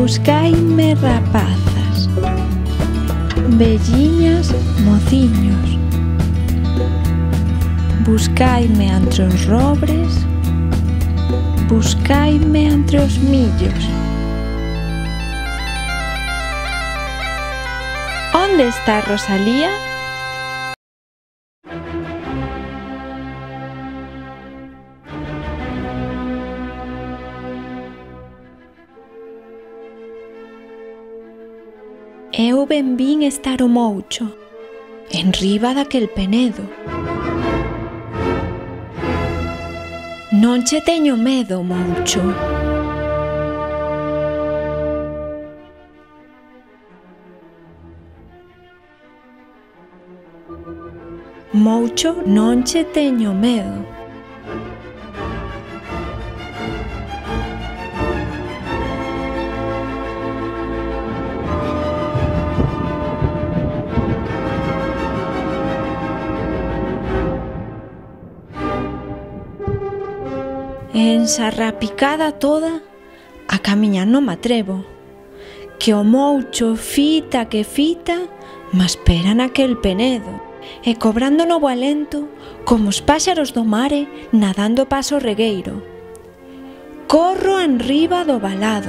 Buscaime rapazas, velliñas, mociños. Buscaime entre os robres, buscaime entre os millos. Onde está Rosalía? Eu ben vin estar o Moucho, enriba daquel penedo. Non che teño medo, Moucho. Moucho, non che teño medo. Ensarrapicada toda, a camiñar non me atrevo, que o Moucho fita que fita, ma espera naquel penedo, e cobrando novo alento, como os páxaros do mare nadando paso regueiro. Corro enriba do valado,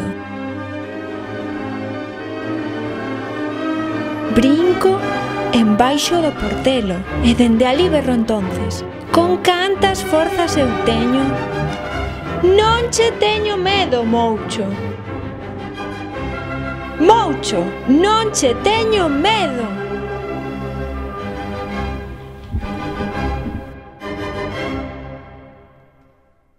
brinco embaixo do portelo, e dende ali berro entonces, con cantas forzas eu teño. Non che teño medo, Moucho. Moucho, non che teño medo.